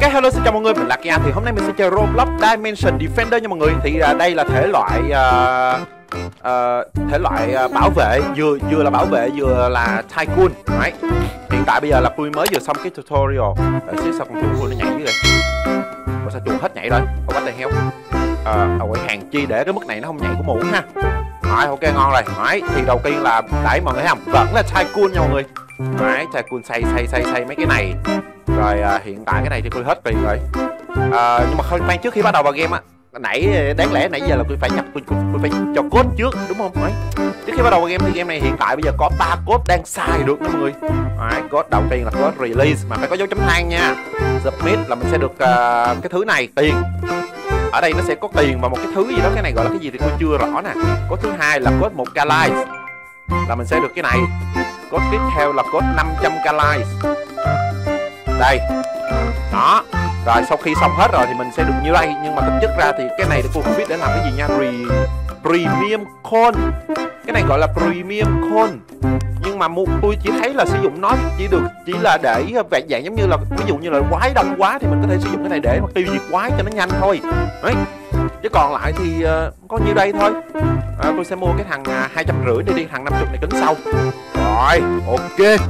Ok, hello, xin chào mọi người, mình là Kia. Thì hôm nay mình sẽ chơi Roblox Dimension Defender nha mọi người. Thì đây là thể loại bảo vệ, vừa là bảo vệ vừa là tycoon. Đấy. Hiện tại bây giờ là tôi mới vừa xong cái tutorial. Để xíu sao con chuột nó nhảy dưới đây. Ủa sao chuột hết nhảy rồi? Ủa what the hell? Quậy hàng chi để cái mức này nó không nhảy của muỗng ha. Rồi, ok, ngon rồi. Đấy, thì đầu tiên là đấy mọi người thấy không? Vẫn là tycoon nha mọi người. Đấy, tycoon xây mấy cái này. Rồi hiện tại cái này thì tôi hết tiền rồi. Nhưng mà không, trước khi bắt đầu vào game á, đáng lẽ nãy giờ là tôi phải nhập, tôi phải cho code trước đúng không? Đấy. Trước khi bắt đầu vào game thì game này hiện tại bây giờ có 3 code đang xài được nha mọi người. Đấy, code đầu tiên là code release mà phải có dấu chấm than nha. Submit là mình sẽ được cái thứ này, tiền. Ở đây nó sẽ có tiền và một cái thứ gì đó, cái này gọi là cái gì thì tôi chưa rõ nè. Code thứ hai là code 1k likes là mình sẽ được cái này. Code tiếp theo là code 500k likes. Đây. Đó. Rồi sau khi xong hết rồi thì mình sẽ được như đây. Nhưng mà thực chất ra thì cái này thì tôi không biết để làm cái gì nha. Premium coin. Cái này gọi là premium coin. Nhưng mà tôi chỉ thấy là sử dụng nó chỉ là để dạng giống như là ví dụ như là quái đông quá thì mình có thể sử dụng cái này để mà tiêu diệt quái cho nó nhanh thôi. Đấy. Chứ còn lại thì có nhiêu đây thôi. Tôi sẽ mua cái thằng 250 để đi thằng 50 này tính sau. Rồi, ok.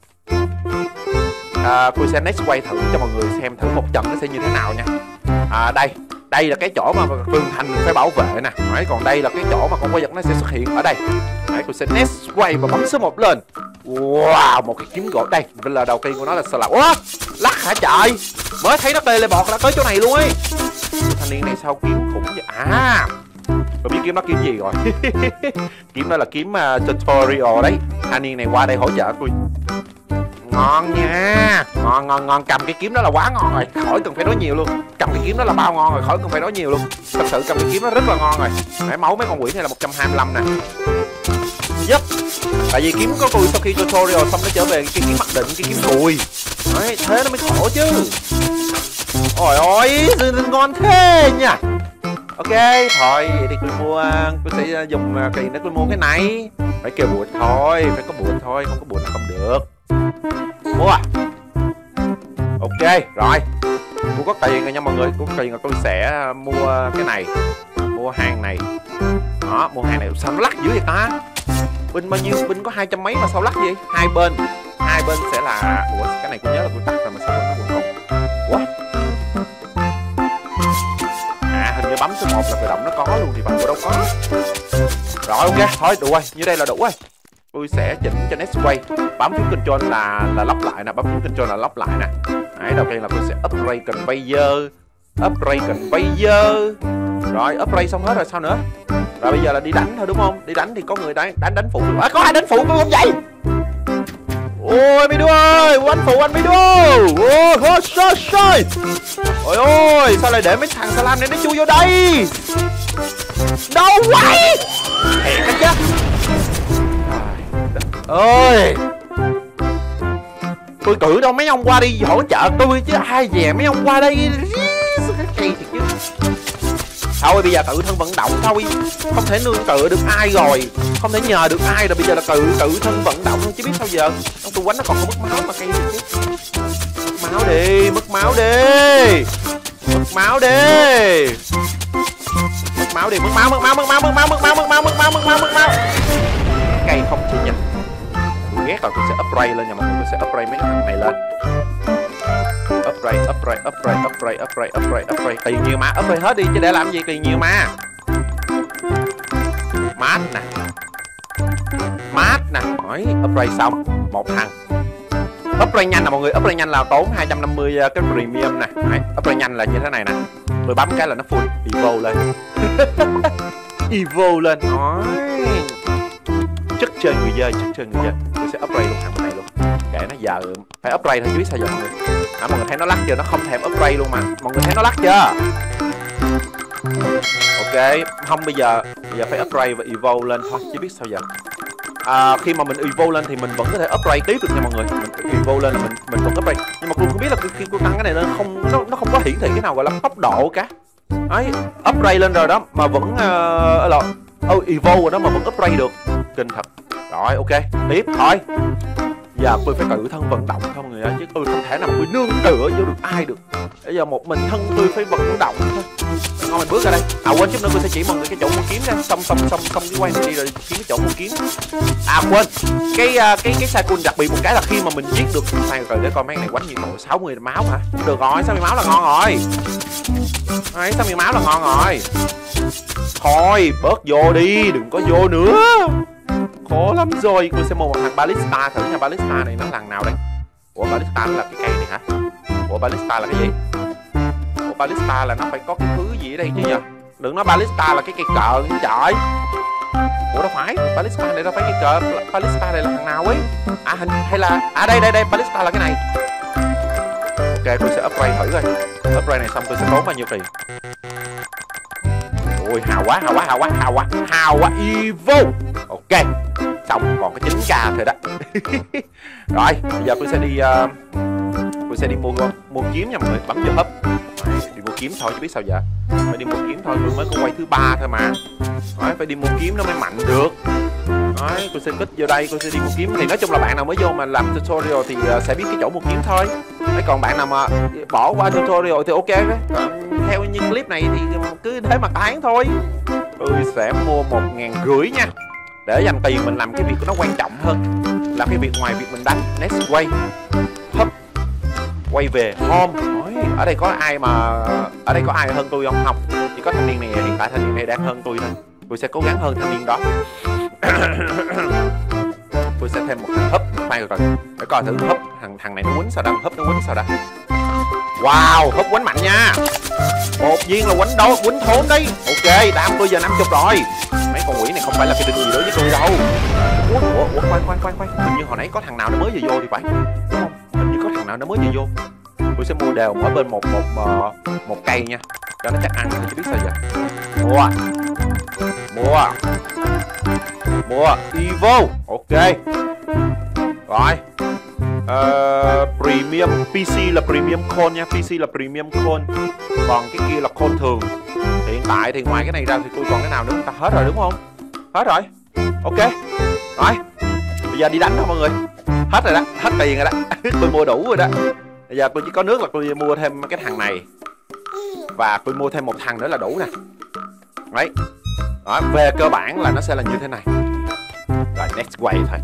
Tôi sẽ next quay thử cho mọi người xem thử một trận nó sẽ như thế nào nha. Đây là cái chỗ mà tường thành mình phải bảo vệ nè. Đấy, còn đây là cái chỗ mà con quái vật nó sẽ xuất hiện ở đây. Đấy, tôi sẽ next quay và bấm số 1 lên. Wow, một cái kiếm gỗ đây. Là đầu tiên của nó là sao là lắc hả trời. Mới thấy nó teleport đã tới chỗ này luôn ấy. Thanh niên này sao kiếm khủng vậy? Tôi biết kiếm nó kiếm gì rồi. Kiếm đó là kiếm tutorial đấy. Thanh niên này qua đây hỗ trợ tôi. Ngon nha. Ngon. Cầm cái kiếm đó là quá ngon rồi. Khỏi cần phải nói nhiều luôn. Cầm cái kiếm đó là bao ngon rồi. Khỏi cần phải nói nhiều luôn. Thật sự cầm cái kiếm đó rất là ngon rồi. Đấy, máu mấy con quỷ này là 125 nè. Yep. Tại vì kiếm của tôi sau khi tutorial xong nó trở về cái kiếm mặc định, cái kiếm cùi. Đấy, thế nó mới khổ chứ. Ôi ôi, ngon thế nha. Ok, thôi thì tôi sẽ dùng tiền để tôi mua cái này. Phải kêu bụi thôi, phải có bụi thôi, không có bụi là không được. Mua à? Ok, rồi. Tôi có tiền rồi nha mọi người, tôi có tiền rồi tôi sẽ mua cái này. Mua hàng này. Đó, mua hàng này sao nó lắc dữ vậy ta? Binh bao nhiêu? Binh có 200 mấy mà sao lắc vậy? Hai bên sẽ là ủa, cái này tôi nhớ là tôi tắt rồi mà sao nó buồn không? Ủa? Hình như bấm số 1 là tự động nó có luôn thì bạn có đâu có. Rồi ok, thôi đủ rồi, như đây là đủ rồi. Tôi sẽ chỉnh cho next quay. Bấm phím control là lóc lại nè, bấm phím control là lóc lại nè. Đấy, đầu tiên là tôi sẽ upgrade conveyor. Rồi, upgrade xong hết rồi sao nữa? Rồi bây giờ là đi đánh thôi đúng không? Đi đánh thì có người đánh phụ. Có ai đánh phụ tôi không vậy? Ôi mấy đứa ơi, anh phụ anh mấy đứa. Ôi trời. Ôi ôi, sao lại để mấy thằng Salam này nó chui vô đây? Đâu vậy? Thiệt đó chứ. Ơi, tôi cử đâu mấy ông qua đi hỗ trợ tôi chứ ai về mấy ông qua đây kỳ thiệt chứ. Thôi bây giờ tự thân vận động thôi, không thể nương tựa được ai rồi, không thể nhờ được ai rồi, bây giờ là tự thân vận động thôi chứ biết sao giờ. Tôi quánh nó còn có mất máu mà cây chứ. Mất máu đi. Mất máu cây không chịu nhanh. Tôi ghét rồi, tôi sẽ upgrade lên nha mọi người, tôi sẽ upgrade mấy thằng này lên. Upgrade. Tiền nhiều mà, upgrade hết đi chứ để làm gì, tiền nhiều mà. Mát nè, hỏi upgrade xong một thằng. Upgrade nhanh nè mọi người, upgrade nhanh là tốn 250 cái premium nè. Đấy, upgrade nhanh là như thế này nè. Tôi bấm cái là nó full evo lên. Evo lên. Nói chất chơi người chơi. Tôi sẽ upgrade luôn thằng bên này luôn. Kệ nó giờ phải upgrade thôi chứ biết sao giờ mọi người. Mọi người thấy nó lắc chưa? Nó không thèm upgrade luôn mà. Mọi người thấy nó lắc chưa? Ok, không bây giờ phải upgrade và evo lên thôi chứ biết sao giờ. Khi mà mình evo lên thì mình vẫn có thể upgrade tiếp được nha mọi người. Mình evo lên là mình vẫn upgrade. Nhưng mà tôi không biết là khi tôi tăng cái này lên nó không có hiển thị cái nào gọi là tốc độ cả. Đấy, upgrade lên rồi đó mà vẫn evo rồi đó mà vẫn upgrade được. Kinh thật. Rồi ok, tiếp thôi. Giờ tôi phải tự thân vận động không người ơi, chứ tôi không thể nào tôi nương tựa vô được ai được. Bây giờ một mình thân tôi phải vận động thôi. Ngon, mình bước ra đây. À quên, chút nữa tôi sẽ chỉ mọi người cái chỗ mua kiếm ra. Xong cái quay này đi rồi kiếm cái chỗ mua kiếm. À quên, cái Saikun đặc biệt một cái là khi mà mình giết được này rồi để coi mấy này quánh nhiệt độ 60 máu hả? Được rồi, 60 máu là ngon rồi. Đấy, 60 máu là ngon rồi. Thôi, bớt vô đi, đừng có vô nữa. Khó lắm rồi, tôi sẽ mua một thằng Ballista thử nha. Ballista này nó thằng nào đây? Ủa Ballista là cái cây này hả? Ủa Ballista là cái gì? Ủa Ballista là nó phải có cái thứ gì ở đây chứ nhỉ? Đừng nói Ballista là cái cây cờ như trời. Ủa đâu phải, Ballista này đâu phải cây cờ. Ballista này là thằng nào ấy? À hay là đây Ballista là cái này. Ok, tôi sẽ upgrade thử coi. Upgrade này xong tôi sẽ tốn bao nhiêu tiền? Ôi hào quá Evo. Ok, xong còn cái 9k thôi đó. Rồi bây giờ tôi sẽ đi mua kiếm nha mọi người. Bấm vô hấp đi mua kiếm thôi chứ biết sao giờ. Phải đi mua kiếm thôi, tôi mới có quay thứ 3 thôi mà. Đấy, phải đi mua kiếm nó mới mạnh được. Đấy, tôi sẽ kích vô đây, tôi sẽ đi mua kiếm. Thì nói chung là bạn nào mới vô mà làm tutorial thì sẽ biết cái chỗ mua kiếm thôi. Đấy, còn bạn nào mà bỏ qua tutorial thì ok đấy. Theo như clip này thì cứ thế mà tán thôi. Tôi sẽ mua 1.500 nha, để dành tiền mình làm cái việc của nó quan trọng hơn. Làm cái việc ngoài việc mình đánh next quay hấp quay về home. Ở đây có ai hơn tôi không? Không, chỉ có thanh niên này. Hiện tại thanh niên này đang hơn tôi thôi. Tôi sẽ cố gắng hơn thanh niên đó. Tôi sẽ thêm một thằng hấp. Khoan rồi để coi thử hấp thằng này nó quýnh sao đâu. Hấp nó quýnh sao đâu. Wow, hấp quýnh mạnh nha. Một viên là quýnh thốn đấy. Ok, đam tôi giờ 50 rồi. Mấy con quỷ này không phải là cái đinh gì đối với tôi đâu. Ủa khoan. Hình như hồi nãy có thằng nào nó mới vừa vô thì phải, đúng không? Hình như có thằng nào nó mới vừa vô. Tôi sẽ mua đều ở bên một cây nha, cho nó chắc ăn chứ biết sao giờ. Mua Evo. Ok rồi. Premium PC là Premium Coin nha. PC là Premium Coin, còn cái kia là Coin thường. Hiện tại thì ngoài cái này ra thì tôi còn cái nào nữa ta? Hết rồi đúng không? Hết rồi. Ok rồi, bây giờ đi đánh thôi mọi người. Hết rồi đó, hết tiền rồi đó. Tôi mua đủ rồi đó. Bây giờ tôi chỉ có nước là tôi mua thêm cái thằng này, và tôi mua thêm một thằng nữa là đủ nè. Đấy đó, về cơ bản là nó sẽ là như thế này. Rồi next quay thôi.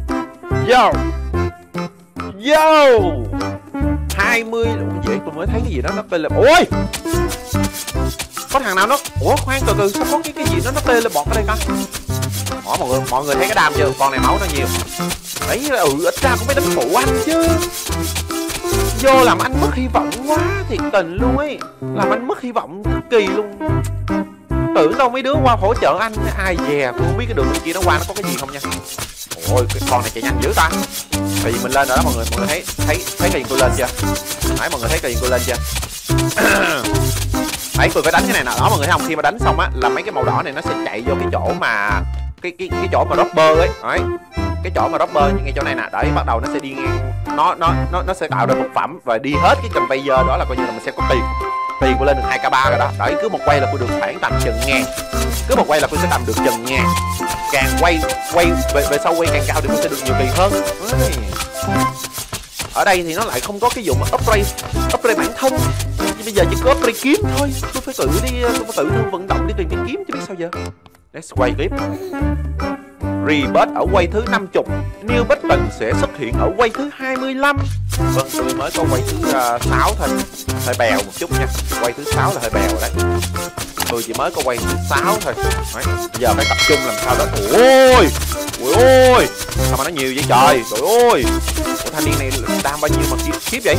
Yo 20 vậy tôi mới thấy cái gì đó nó tên là. Ôi, có thằng nào nó. Ủa khoan từ sao có cái gì nó tê lên bọt ở đây ta? Mọi người thấy cái đam chưa? Con này máu nó nhiều. Đấy, ít ra cũng phải đánh phụ anh chứ. Vô làm anh mất hy vọng quá, thiệt tình luôn ấy. Làm anh mất hy vọng cực kỳ luôn. Tưởng đâu mấy đứa qua hỗ trợ anh. Ai dè, tôi không biết cái đường kia nó qua nó có cái gì không nha. Ôi, cái con này chạy nhanh dữ ta. Tại vì mình lên rồi đó mọi người. Mọi người thấy cái gì tôi lên chưa? Đấy, mọi người thấy cái gì tôi lên chưa? Đấy, tôi phải đánh cái này nè. Đó mọi người thấy không? Khi mà đánh xong á là mấy cái màu đỏ này nó sẽ chạy vô cái chỗ mà cái chỗ mà dropper ấy. Đấy, cái chỗ mà dropper ngay chỗ này nè. Đấy, bắt đầu nó sẽ đi ngang, nó sẽ tạo ra vật phẩm và đi hết cái conveyor đó là coi như là mình sẽ có tiền của lên được 2k3 rồi đó. Đấy, cứ một quay là tôi được khoảng tầm chừng ngàn. Cứ một quay là tôi sẽ tầm được chừng ngàn. Càng quay về sau quay càng cao thì tôi sẽ được nhiều tiền hơn. Đấy. Ở đây thì nó lại không có cái vụ mà upgrade bản thân. Bây giờ chỉ có upgrade kiếm thôi. Tôi phải tự thân vận động đi tìm cái kiếm chứ biết sao giờ. Let's quay tiếp. Rebirth ở quay thứ 50. New Button sẽ xuất hiện ở quay thứ 25. Vâng, tôi mới có quay thứ 6 thôi. Hơi bèo một chút nha. Quay thứ 6 là hơi bèo đấy. Tôi chỉ mới có quay thứ 6 thôi. Đấy. Bây giờ phải tập trung làm sao đó. Ôi ôi, sao mà nó nhiều vậy trời. Trời ơi, ủa, thanh niên này đam bao nhiêu mà khiếp vậy.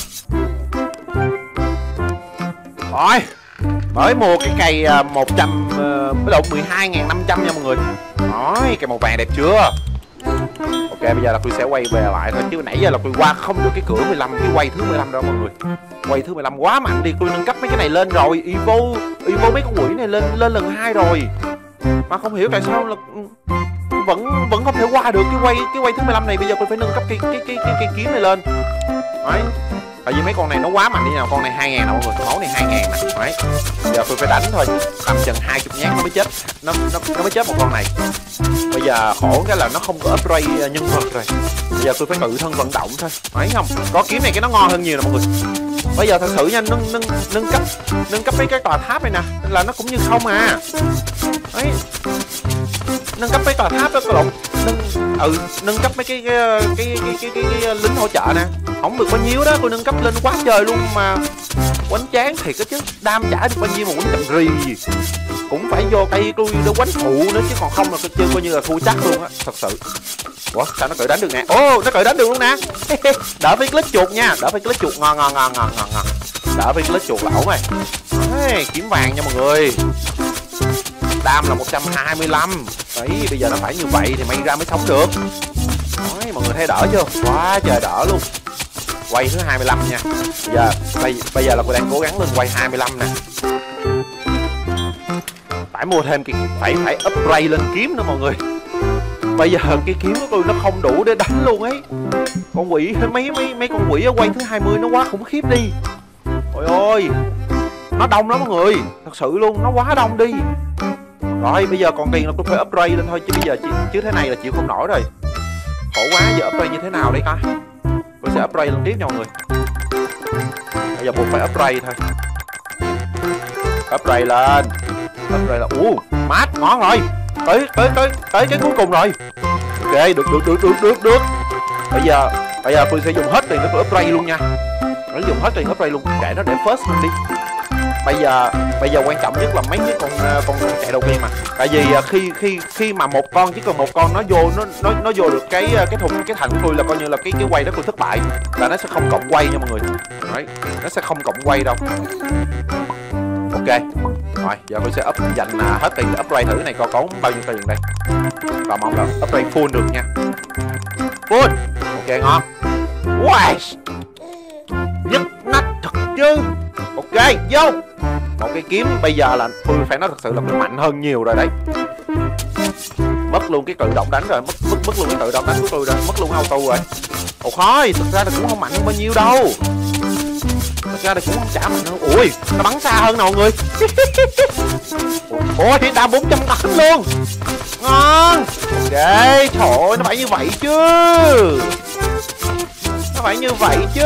Rồi, mới mua cái cây 100 với độ 12.500 nha mọi người. Rồi, cây màu vàng đẹp chưa? Ok, bây giờ là tôi sẽ quay về lại thôi, chứ nãy giờ là tôi qua không được cái cửa 15, cái quay thứ 15 đâu mọi người. Quay thứ 15 quá mạnh đi, tôi nâng cấp mấy cái này lên rồi. Evo mấy con quỷ này lên lần 2 rồi. Mà không hiểu tại sao là vẫn không thể qua được cái quay thứ 15 này. Bây giờ tôi phải nâng cấp cái kiếm này lên. Đấy. Tại vì mấy con này nó quá mạnh đi nào. Con này 2.000 nè mọi người, máu này 2.000 nè. Đấy. Giờ tôi phải đánh thôi, tầm chừng 20 nhát nó mới chết. Nó mới chết một con này. Bây giờ khổ cái là nó không có upgrade nhân vật rồi. Bây giờ tôi phải tự thân vận động thôi. Thấy không? Có kiếm này cái nó ngon hơn nhiều nè mọi người. Bây giờ thật sự nha, nâng cấp mấy cái tòa tháp này nè là nó cũng như không à. Đấy. Nâng cấp mấy tòa tháp đó các bạn. Nâng cấp mấy cái lính hỗ trợ nè. Không được bao nhiêu đó, tôi nâng cấp lên quá trời luôn mà quánh chán thiệt á chứ. Đam chả được bao nhiêu mà quánh chậm rì gì. Cũng phải vô cây tôi để quánh phụ nữa chứ còn không là chơi coi như là thua chắc luôn á, thật sự. Ủa sao nó cởi đánh được nè? Ô nó cởi đánh được luôn nè. Đỡ phải click chuột nha, đỡ phải click chuột, ngon. Đỡ phải click chuột là ổn rồi. Đấy, kiếm vàng nha mọi người. Đam là 125. Đấy, bây giờ nó phải như vậy thì may ra mới sống được. Đấy, mọi người thấy đỡ chưa? Quá trời đỡ luôn. Quay thứ 25 nha. Bây giờ là tôi đang cố gắng lên quay 25 nè. Phải mua thêm phải upgrade lên kiếm nữa mọi người. Bây giờ cái kiếm của tôi nó không đủ để đánh luôn ấy. Con quỷ mấy con quỷ ở quay thứ 20 nó quá khủng khiếp đi. Ôi ôi, nó đông lắm mọi người, thật sự luôn, nó quá đông đi. Rồi bây giờ còn tiền là tôi phải upgrade lên thôi chứ bây giờ chứ thế này là chịu không nổi rồi. Khổ quá, giờ upgrade như thế nào đây ta? Tôi sẽ upgrade lên tiếp nha mọi người. Bây giờ buộc phải upgrade thôi. Upgrade lên. Upgrade là mát ngon rồi. Tới cái cuối cùng rồi. Ok, được. Bây giờ tôi sẽ dùng hết tiền để tôi upgrade luôn nha. Nó dùng hết tiền upgrade luôn, kệ nó để first luôn đi. Bây giờ quan trọng nhất là mấy cái con chạy đầu tiên mà. Tại vì khi mà một con chỉ cần một con nó vô được cái thành của tôi là coi như là cái quay đó tôi thất bại, là nó sẽ không cộng quay nha mọi người. Đấy, nó sẽ không cộng quay đâu. Ok. Rồi, giờ tôi sẽ dành hết tiền để upgrade thử này coi có bao nhiêu tiền đây. Và mong là upgrade full được nha. Full. Ok ngon. Wow. Nhất nách thật chứ. Ok, vô. Một cái kiếm bây giờ là tôi phải nói thật sự là mình mạnh hơn nhiều rồi đấy. Mất luôn cái tự động đánh rồi, mất luôn cái tự động đánh của tôi rồi, mất luôn auto rồi. Ồ thôi, thực ra là cũng không mạnh hơn bao nhiêu đâu. Thật ra thì cũng không chả mạnh hơn. Ui, nó bắn xa hơn nè mọi người. Ôi, đam 480 luôn. Ngon. Ok, trời ơi, nó phải như vậy chứ. Nó phải như vậy chứ.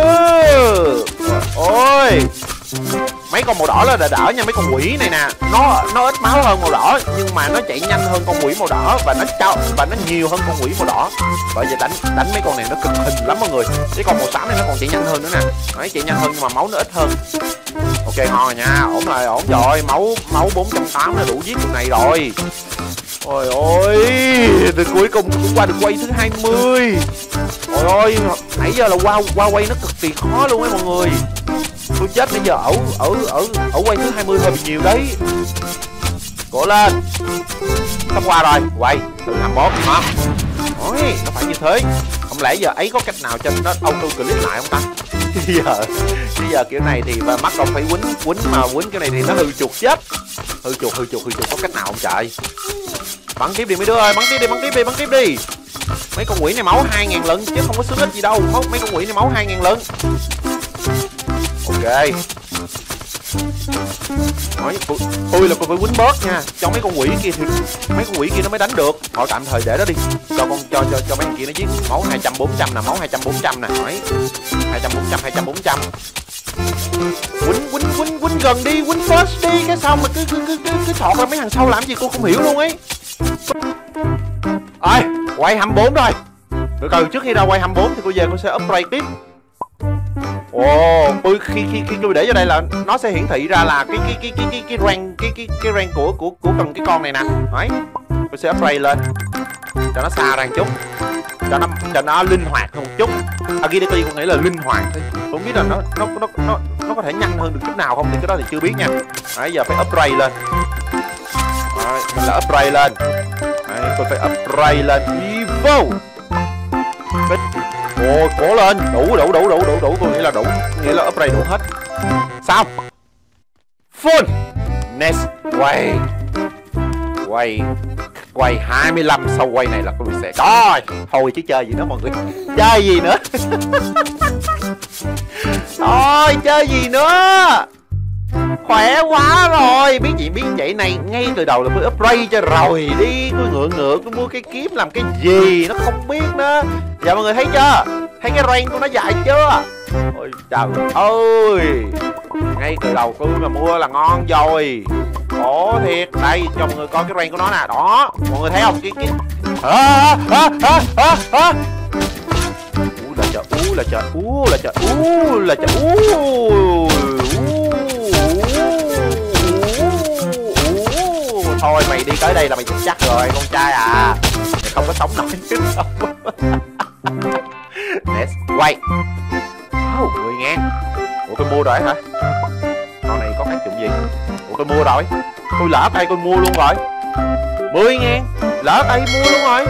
Ôi, mấy con màu đỏ là đỡ nha, mấy con quỷ này nè, nó ít máu hơn màu đỏ nhưng mà nó chạy nhanh hơn con quỷ màu đỏ và nó nhiều hơn con quỷ màu đỏ. Bởi vậy đánh mấy con này nó cực hình lắm mọi người. Cái con màu xám này nó còn chạy nhanh hơn nữa nè. Đấy, chạy nhanh hơn nhưng mà máu nó ít hơn. Ok ngon rồi nha, ổn rồi, máu 480 là đủ giết tụi này rồi. Ôi ôi, từ cuối cùng cũng qua được quay thứ 20. Ôi ôi, nãy giờ là qua quay nó cực kỳ khó luôn ấy mọi người. Tôi chết bây giờ ở quay thứ 20 hơi bị nhiều đấy. Cố lên. Sắp qua rồi, quay thứ 21 ngon. Ôi, nó phải như thế. Không lẽ giờ ấy có cách nào cho nó auto clip lại không ta? Bây giờ kiểu này thì mắt không phải quýnh kiểu này thì nó hư chuột chết. Hư chuột có cách nào không trời? Bắn tiếp đi mấy đứa ơi, bắn tiếp đi. Mấy con quỷ này máu 2000 lần chứ không có xứng ích gì đâu. Mấy con quỷ này máu 2000 lần. Ok. Nói tôi là tôi phải quýnh bớt nha. Cho mấy con quỷ kia thì mấy con quỷ kia nó mới đánh được. Thôi tạm thời để đó đi. Cho mấy con kia nó giết máu 200 400 nè, máu 200 400 nè. Nói 200 400. Quýnh gần đi, quýnh first đi, cái sao mà cứ thọt ra mấy thằng sau làm gì cô không hiểu luôn ấy. Ơi, quay 24 rồi. Từ trước khi ra quay 24 thì cô về cô sẽ upgrade tiếp. Ồ, khi tôi để vô đây là nó sẽ hiển thị ra là cái rank của cần cái con này nè. Đấy, tôi sẽ upgrade lên cho nó xa ra một chút, cho nó linh hoạt hơn một chút. Agility con nghĩ là linh hoạt thôi. Không biết là nó có thể nhanh hơn được chút nào không thì cái đó thì chưa biết nha. Đấy, giờ phải upgrade lên. Đấy, mình là upgrade lên. Đấy, tôi phải upgrade lên Evo. Ồ, cố lên, đủ, tôi nghĩ là đủ, nghĩa là upgrade đủ hết. Sao? Full. Next, quay 25, sau quay này là tôi sẽ coi. Thôi chứ chơi gì nữa mọi người, chơi gì nữa. Thôi chơi gì nữa. Khỏe quá rồi. Biết vậy này, ngay từ đầu là tôi upgrade cho rồi đi. Tôi ngựa tôi mua cái kiếm làm cái gì nó không biết nữa. Giờ mọi người thấy chưa? Thấy cái rank của nó dài chưa? Ôi trời ơi, ngay từ đầu tôi mà mua là ngon rồi. Khổ thiệt. Đây cho mọi người coi cái rank của nó nè. Đó, mọi người thấy không? Cái là trời. Thôi mày đi tới đây là mày chết chắc rồi con trai à. Mày không có sống nổi chứ đâu. Let's quay. 10.000. Ủa tôi mua rồi hả? Con này có tác dụng gì? Ủa tôi mua rồi. Tôi lỡ tay tôi mua luôn rồi. 10.000. Lỡ tay mua luôn rồi.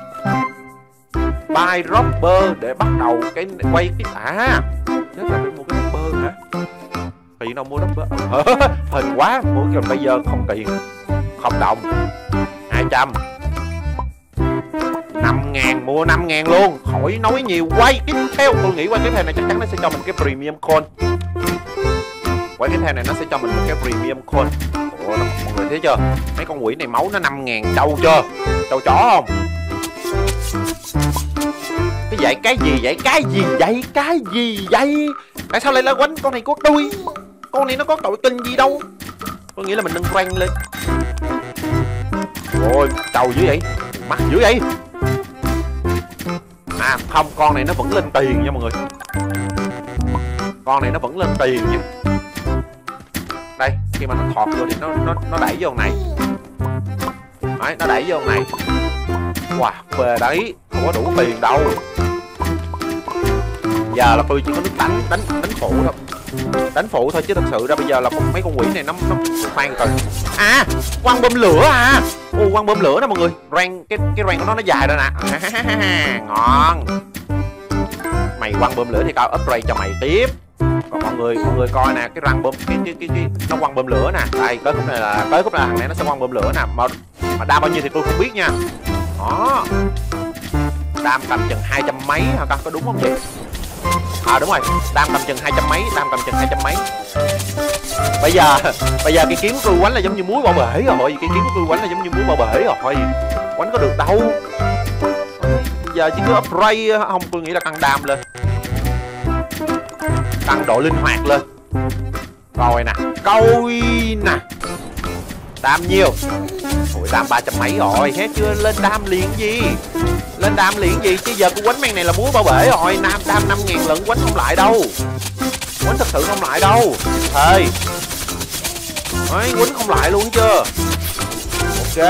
Buy dropper để bắt đầu cái quay cái chắc là phải mua cái dropper hả? Tiền đâu mua dropper? Hên quá, mua cái bây giờ không tiền. Không đồng. 200. 5.000, mua 5.000 luôn. Khỏi nói nhiều. Quay tiếp theo, tôi nghĩ quay tiếp theo này chắc chắn nó sẽ cho mình cái premium coin. Quay tiếp theo này nó sẽ cho mình một cái premium coin. Ủa, mọi người thấy chưa? Mấy con quỷ này máu nó 5.000 trâu chưa? Trâu chó không? Cái gì vậy? Tại sao lại là quánh con này có đuôi? Con này nó có tội tình gì đâu. Tôi nghĩ là mình nâng rank lên. Ôi trâu dữ vậy. Mắt dữ vậy. À không, con này nó vẫn lên tiền nha mọi người. Con này nó vẫn lên tiền nha. Đây, khi mà nó thọt vô thì nó đẩy vô này. Đấy, nó đẩy vô này. Wow, về đấy. Không có đủ tiền đâu. Giờ là tôi chỉ có nước đánh phụ thôi. Đánh phụ thôi chứ thật sự ra bây giờ là mấy con quỷ này nó khoan rồi. À, quăng bơm lửa à. Ô, quăng bơm lửa nè mọi người. Rank cái rank của nó dài rồi nè. Ngon. Mày quăng bơm lửa thì tao upgrade cho mày tiếp. Còn mọi người coi nè, cái răng bơm cái nó quăng bơm lửa nè. Đây, tới khúc này là thằng này nó sẽ quăng bơm lửa nè. Mà đam bao nhiêu thì tôi không biết nha. Đó. Đam tầm chừng 200 mấy hả ta, có đúng không vậy? À đúng rồi, đam tầm chừng 200 mấy, Bây giờ cái kiếm của tôi quánh là giống như muối bỏ bể rồi, quánh có được đâu. Bây giờ chỉ cứ upgrade không, tôi nghĩ là tăng đam lên, tăng độ linh hoạt lên. Rồi nè, coi nè, đam nhiêu? Ủa đam 300 mấy rồi, hết chưa? Lên đam liền gì? Chứ giờ của quánh men này là muối bao bể rồi. Đam 5.000 lận quánh không lại đâu. Quánh thật sự không lại đâu. Thôi đấy, quánh không lại luôn chưa? Ok.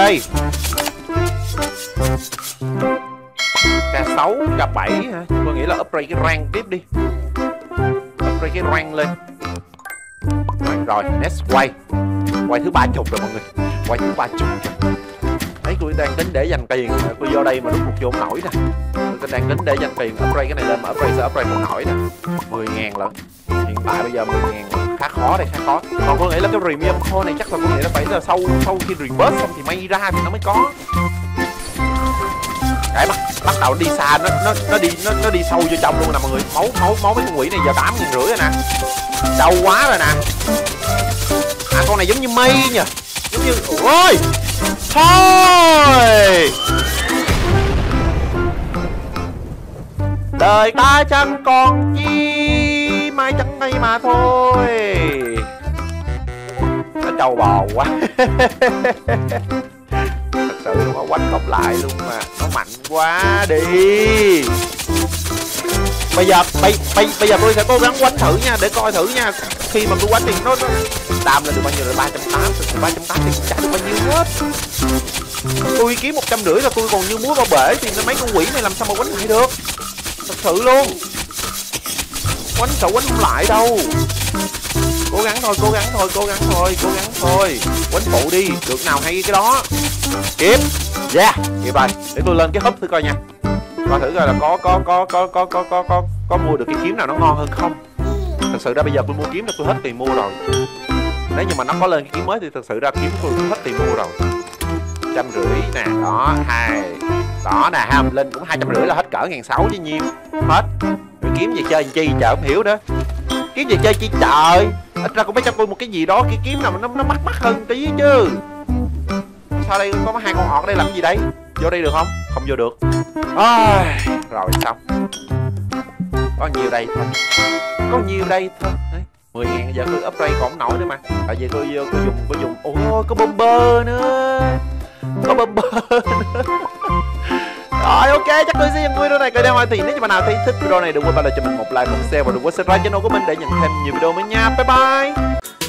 K6, K7 hả? Tôi nghĩ là upgrade cái rank tiếp đi. Upgrade cái rank lên. Rồi, next quay thứ 30 rồi mọi người. Quay thứ 30 rồi. Đấy, tôi đang tính để dành tiền. Tôi vô đây mà rút một vô nổi nè. Tôi đang tính để dành tiền upgrade cái này lên, mà upgrade một nổi nè. 10.000 lận. Hiện tại bây giờ 10.000 khá khó đây, khá khó. Còn tôi nghĩ là cái premium coin này chắc là tôi nghĩ là phải là sau khi rebirth xong thì may ra thì nó mới có. Đấy, bắt đầu đi xa, nó đi sâu vô trong luôn nè mọi người. Máu mấy con quỷ này giờ 8.500 rồi nè. Đau quá rồi nè. À con này giống như mây nha. Giống như ôi. Thôi. Đời ta chẳng còn chi, mai chẳng ngay mà thôi. Nó trâu bò quá. Thật sự nó quánh cốc lại luôn mà. Nó mạnh quá đi. Bây giờ tôi sẽ cố gắng quánh thử nha, để coi thử nha. Khi mà tôi quánh thì nó đam lên được bao nhiêu rồi? 380, 380 thì chả được bao nhiêu hết. Tôi kiếm 150 là tôi còn như muối bao bể thì mấy con quỷ này làm sao mà quánh lại được. Thật sự luôn. Quánh không lại đâu. Cố gắng thôi. Quánh phụ đi, được nào hay cái đó. Kịp. Yeah, kịp rồi. Để tôi lên cái húp thử coi nha. Coi thử coi là có mua được cái kiếm nào nó ngon hơn không. Thật sự ra bây giờ tôi mua kiếm là tôi hết tiền mua rồi. Nếu như mà nó có lên cái kiếm mới thì thật sự ra kiếm tôi hết tiền mua rồi. 150 nè, đó, đó nè ha, lên cũng 250 là hết cỡ 1.600 chứ nhiêu. Hết. Rồi kiếm gì chơi làm chi trời không hiểu nữa. Kiếm gì chơi chi trời. Ít ra cũng phải cho tôi một cái gì đó, cái kiếm nào nó mắc hơn tí chứ. Sao đây có hai con ọt đây làm gì đây? Vô đây được không? Không vô được. Rồi xong. Có nhiêu đây thôi. Có nhiêu đây thôi. 10.000 giờ tôi upgrade còn không nổi nữa mà. Tại vì tôi có dùng. Ôi có bomber nữa. Có bomber nữa. Rồi ok, chắc tôi sẽ dừng video này coi đeo. Thì nếu như bạn nào thấy thích video này đừng quên cho mình một like, một share và đừng quên subscribe channel của mình để nhận thêm nhiều video mới nha. Bye bye.